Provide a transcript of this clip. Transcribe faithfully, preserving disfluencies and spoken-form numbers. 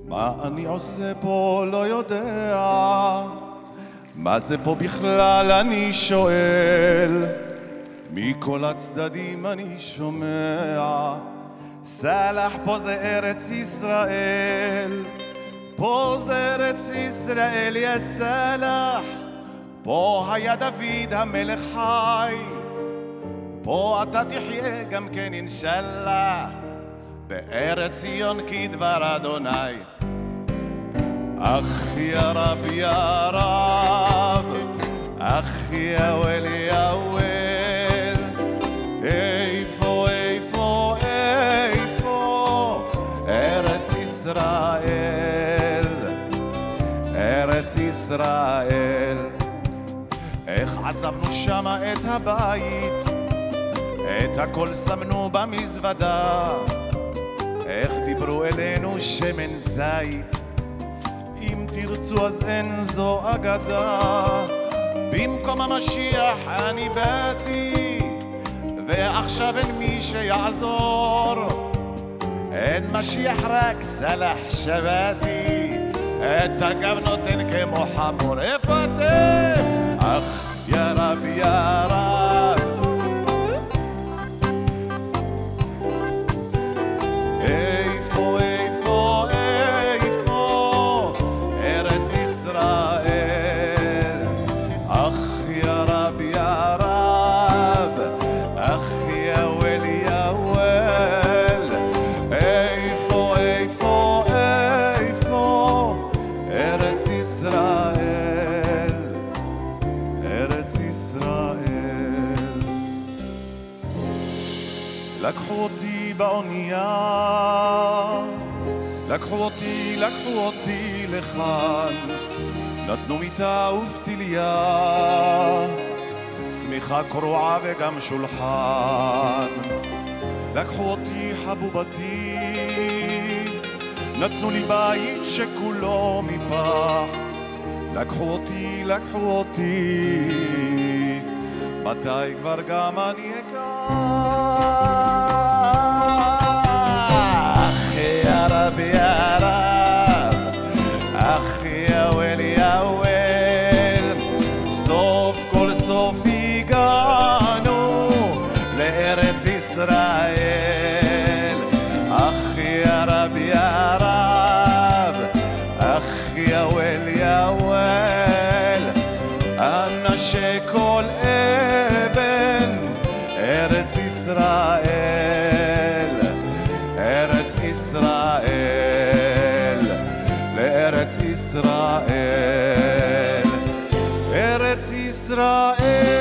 מה אני עושה פה לא יודע, מה זה פה בכלל אני שואל, מכל הצדדים אני שומע, סלח פה זה ארץ ישראל, פה זה ארץ ישראל יא סלח, פה היה דוד המלך חי, פה אתה תחיה גם כן אינשאללה, בארץ ציון כדבר אדוני. אך יא רב יא רב, אך יא וול יא וול, איפה איפה איפה ארץ ישראל, ארץ ישראל. איך עזבנו שמה את הבית, את הכל שמנו במזוודה, איך דיברו אלינו שמן זית, אם תרצו אז אין זו אגדה, במקום המשיח אני באתי, ועכשיו אין מי שיעזור, אין משיח רק סלח שבתי, את הגב נותן כמו חמור. איפה אתם? אך יא רב יא רב, איפה איפה איפה ארץ ישראל. אך יא רב יא רב, אך יא וול יא וול, איפה איפה איפה ארץ ישראל, ארץ ישראל. לקחו אותי באונייה, לקחו אותי, לקחו אותי לכאן, נתנו מיטה ופתיליה, שמיכה קרועה וגם שולחן. לקחו אותי חבובתי, נתנו לי בית שכולו מפח, לקחו אותי, לקחו אותי, מתי כבר גם אני אקח? אך יא רב יא רב, אך יא וול יא וול, סוף כל סוף הגענו לארץ ישראל. אך יא רב יא רב, אך יא וול יא וול, אנשי כל אבן ארץ ישראל, ארץ ישראל, לארץ ישראל, ארץ ישראל.